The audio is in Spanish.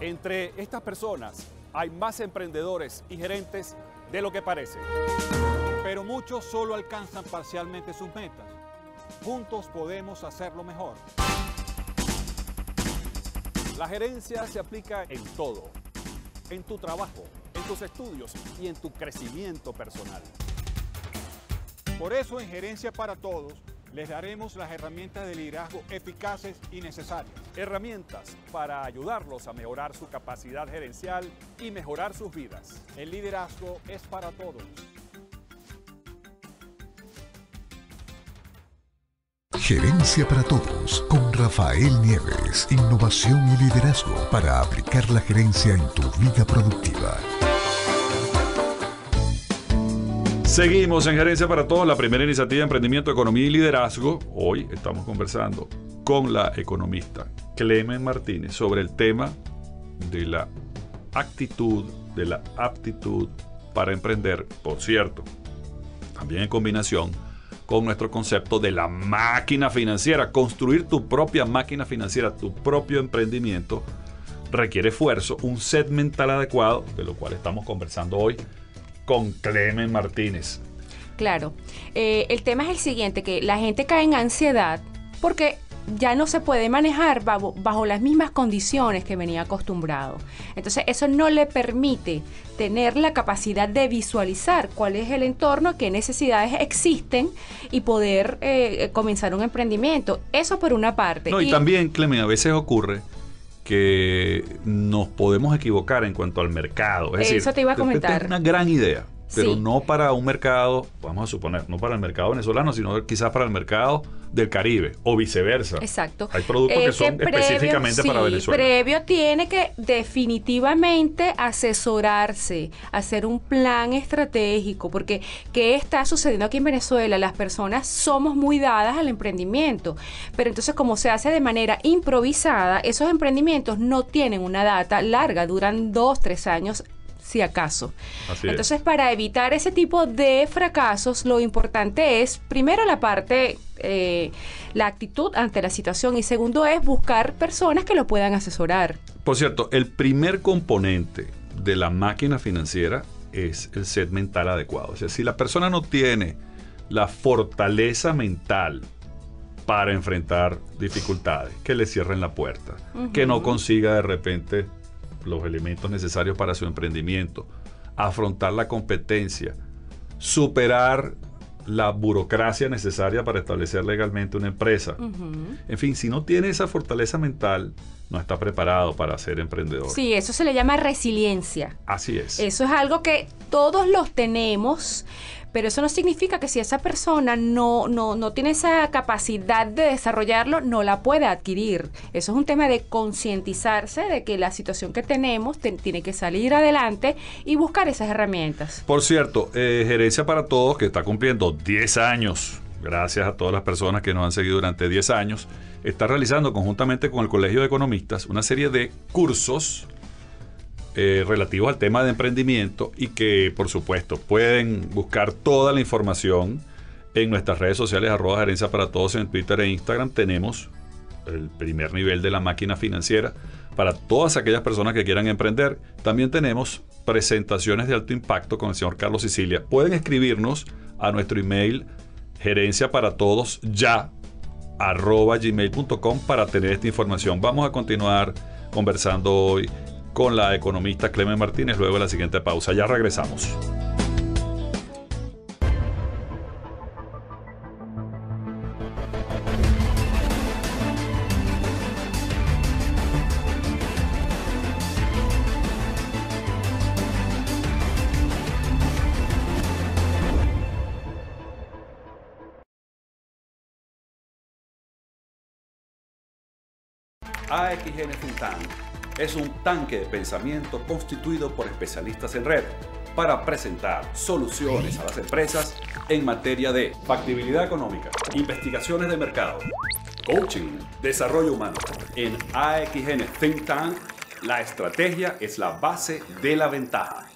Entre estas personas hay más emprendedores y gerentes de lo que parece. Pero muchos solo alcanzan parcialmente sus metas. Juntos podemos hacerlo mejor. La gerencia se aplica en todo, en tu trabajo, en tus estudios y en tu crecimiento personal. Por eso en Gerencia para Todos les daremos las herramientas de liderazgo eficaces y necesarias. Herramientas para ayudarlos a mejorar su capacidad gerencial y mejorar sus vidas. El liderazgo es para todos. Gerencia para Todos con Rafael Nieves. Innovación y liderazgo para aplicar la gerencia en tu vida productiva. Seguimos en Gerencia para Todos, la primera iniciativa de emprendimiento, economía y liderazgo. Hoy estamos conversando con la economista Clemen Martínez sobre el tema de la actitud, de la aptitud para emprender. Por cierto, también en combinación con nuestro concepto de la máquina financiera. Construir tu propia máquina financiera, tu propio emprendimiento, requiere esfuerzo, un set mental adecuado, de lo cual estamos conversando hoy con Clemen Martínez. Claro. El tema es el siguiente, que la gente cae en ansiedad porque ya no se puede manejar bajo las mismas condiciones que venía acostumbrado. Entonces eso no le permite tener la capacidad de visualizar cuál es el entorno, qué necesidades existen y poder comenzar un emprendimiento. Eso por una parte. No, y también, Clemen, a veces ocurre que nos podemos equivocar en cuanto al mercado. Es eso decir, te iba a comentar. Es una gran idea, pero sí, no para un mercado, vamos a suponer, no para el mercado venezolano, sino quizás para el mercado del Caribe o viceversa. Exacto. Hay productos que son específicamente para Venezuela. Previo tiene que definitivamente asesorarse, hacer un plan estratégico, porque ¿qué está sucediendo aquí en Venezuela? Las personas somos muy dadas al emprendimiento, pero entonces como se hace de manera improvisada, esos emprendimientos no tienen una data larga, duran 2, 3 años si acaso. Entonces, para evitar ese tipo de fracasos, lo importante es, primero, la parte, la actitud ante la situación, y segundo es buscar personas que lo puedan asesorar. Por cierto, el primer componente de la máquina financiera es el set mental adecuado. O sea, si la persona no tiene la fortaleza mental para enfrentar dificultades, que le cierren la puerta, que no consiga de repente los elementos necesarios para su emprendimiento, afrontar la competencia, superar la burocracia necesaria para establecer legalmente una empresa. En fin, si no tiene esa fortaleza mental, no está preparado para ser emprendedor. Sí, eso se le llama resiliencia. Así es. Eso es algo que todos los tenemos, pero eso no significa que si esa persona no tiene esa capacidad de desarrollarlo, no la puede adquirir. Eso es un tema de concientizarse de que la situación que tenemos tiene que salir adelante y buscar esas herramientas. Por cierto, Gerencia para Todos, que está cumpliendo 10 años, gracias a todas las personas que nos han seguido durante 10 años, está realizando conjuntamente con el Colegio de Economistas una serie de cursos relativos al tema de emprendimiento, y que por supuesto pueden buscar toda la información en nuestras redes sociales @Gerencia para Todos en Twitter e Instagram. Tenemos el primer nivel de la máquina financiera para todas aquellas personas que quieran emprender. También tenemos presentaciones de alto impacto con el señor Carlos Sicilia. Pueden escribirnos a nuestro email gerenciaparatodosya@gmail.com para tener esta información. Vamos a continuar conversando hoy con la economista Clemen Martínez luego de la siguiente pausa. Ya regresamos. AXN Think Tank es un tanque de pensamiento constituido por especialistas en red para presentar soluciones a las empresas en materia de factibilidad económica, investigaciones de mercado, coaching, desarrollo humano. En AXN Think Tank, la estrategia es la base de la ventaja.